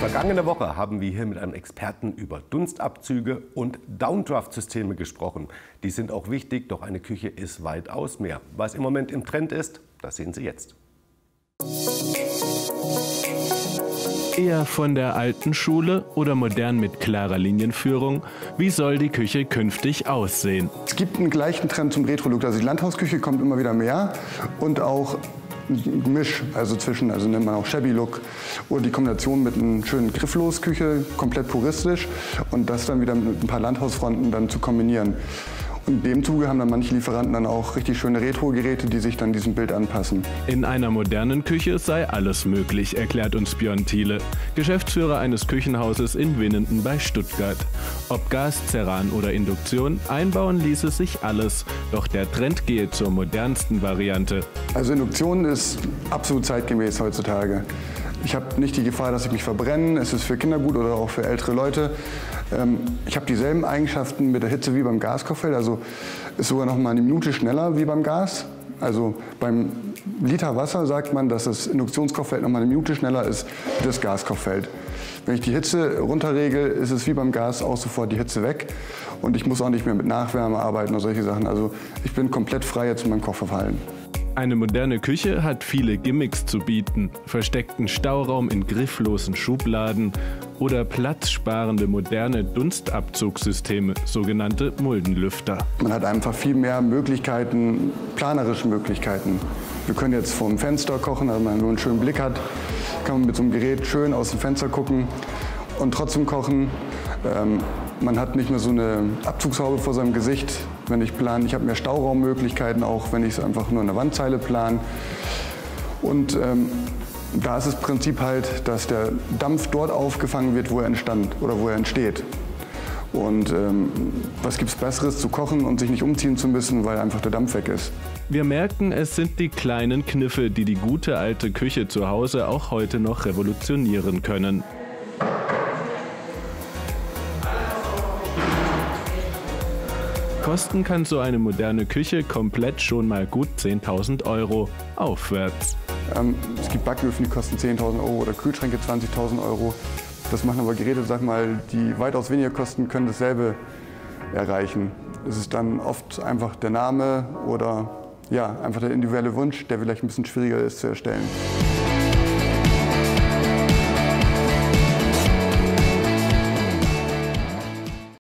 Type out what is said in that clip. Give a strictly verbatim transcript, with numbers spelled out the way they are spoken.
Vergangene Woche haben wir hier mit einem Experten über Dunstabzüge und Downdraft-Systeme gesprochen. Die sind auch wichtig, doch eine Küche ist weitaus mehr. Was im Moment im Trend ist, das sehen Sie jetzt. Eher von der alten Schule oder modern mit klarer Linienführung? Wie soll die Küche künftig aussehen? Es gibt einen gleichen Trend zum Retro-Look. Also die Landhausküche kommt immer wieder mehr und auch ein Gemisch, also zwischen, also nennt man auch Shabby-Look oder die Kombination mit einer schönen Grifflos-Küche, komplett puristisch und das dann wieder mit ein paar Landhausfronten dann zu kombinieren. Und in dem Zuge haben dann manche Lieferanten dann auch richtig schöne Retro-Geräte, die sich dann diesem Bild anpassen. In einer modernen Küche sei alles möglich, erklärt uns Björn Thiele, Geschäftsführer eines Küchenhauses in Winnenden bei Stuttgart. Ob Gas, Ceran oder Induktion, einbauen ließe sich alles. Doch der Trend gehe zur modernsten Variante. Also Induktion ist absolut zeitgemäß heutzutage. Ich habe nicht die Gefahr, dass ich mich verbrenne. Es ist für Kinder gut oder auch für ältere Leute. Ähm, ich habe dieselben Eigenschaften mit der Hitze wie beim Gaskochfeld. Also ist sogar noch mal eine Minute schneller wie beim Gas. Also beim Liter Wasser sagt man, dass das Induktionskochfeld noch mal eine Minute schneller ist wie das Gaskochfeld. Wenn ich die Hitze runterregel, ist es wie beim Gas auch sofort die Hitze weg. Und ich muss auch nicht mehr mit Nachwärme arbeiten oder solche Sachen. Also ich bin komplett frei jetzt in meinem Kochverhalten. Eine moderne Küche hat viele Gimmicks zu bieten. Versteckten Stauraum in grifflosen Schubladen oder platzsparende moderne Dunstabzugssysteme, sogenannte Muldenlüfter. Man hat einfach viel mehr Möglichkeiten, planerische Möglichkeiten. Wir können jetzt vom Fenster kochen, also wenn man nur einen schönen Blick hat, kann man mit so einem Gerät schön aus dem Fenster gucken und trotzdem kochen. Ähm, man hat nicht mehr so eine Abzugshaube vor seinem Gesicht, wenn ich plane. Ich habe mehr Stauraummöglichkeiten, auch wenn ich es einfach nur in der Wandzeile plane. Und ähm, da ist das Prinzip halt, dass der Dampf dort aufgefangen wird, wo er entstand oder wo er entsteht. Und ähm, was gibt es Besseres zu kochen und sich nicht umziehen zu müssen, weil einfach der Dampf weg ist. Wir merken, es sind die kleinen Kniffe, die die gute alte Küche zu Hause auch heute noch revolutionieren können. Kosten kann so eine moderne Küche komplett schon mal gut zehntausend Euro aufwärts. Ähm, es gibt Backöfen, die kosten zehntausend Euro oder Kühlschränke zwanzigtausend Euro. Das machen aber Geräte, sag mal, die weitaus weniger kosten, können dasselbe erreichen. Es ist dann oft einfach der Name oder ja, einfach der individuelle Wunsch, der vielleicht ein bisschen schwieriger ist zu erstellen.